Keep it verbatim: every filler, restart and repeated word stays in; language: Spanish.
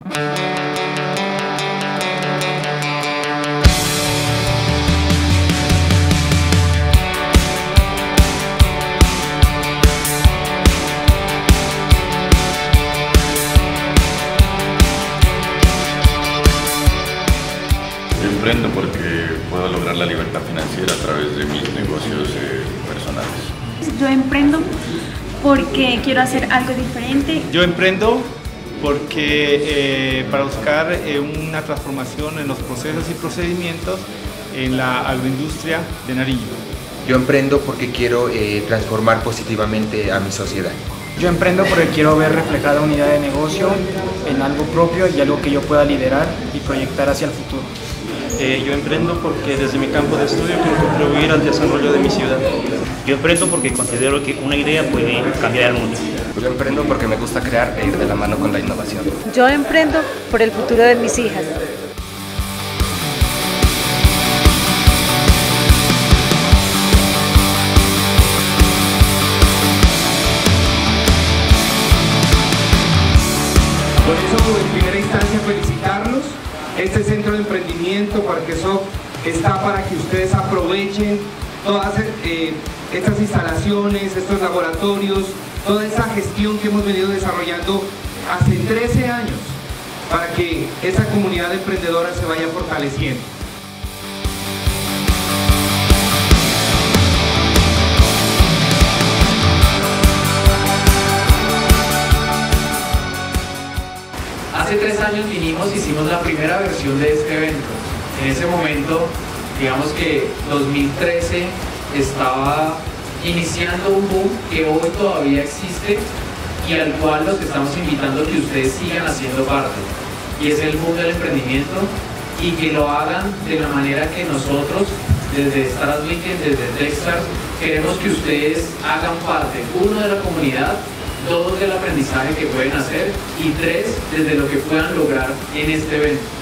Emprendo porque puedo lograr la libertad financiera a través de mis negocios eh, personales. Yo emprendo porque quiero hacer algo diferente. Yo emprendo porque eh, para buscar eh, una transformación en los procesos y procedimientos en la agroindustria de Nariño. Yo emprendo porque quiero eh, transformar positivamente a mi sociedad. Yo emprendo porque quiero ver reflejada una idea de negocio en algo propio y algo que yo pueda liderar y proyectar hacia el futuro. Eh, yo emprendo porque desde mi campo de estudio quiero contribuir al desarrollo de mi ciudad. Yo emprendo porque considero que una idea puede cambiar el mundo. Yo emprendo porque me gusta crear e ir de la mano con la innovación. Yo emprendo por el futuro de mis hijas. Por eso, en primera instancia, felicitarlos. Este centro de emprendimiento, Parquesoft, está para que ustedes aprovechen todas eh, estas instalaciones, estos laboratorios, toda esa gestión que hemos venido desarrollando hace trece años, para que esa comunidad emprendedora se vaya fortaleciendo. Hace tres años vinimos, hicimos la primera versión de este evento. En ese momento, digamos que dos mil trece estaba iniciando un boom que hoy todavía existe y al cual los estamos invitando a que ustedes sigan haciendo parte. Y es el boom del emprendimiento y que lo hagan de la manera que nosotros, desde Startup Weekend, desde Techstars, queremos que ustedes hagan parte, uno, de la comunidad, dos, del aprendizaje que pueden hacer y tres, desde lo que puedan lograr en este evento.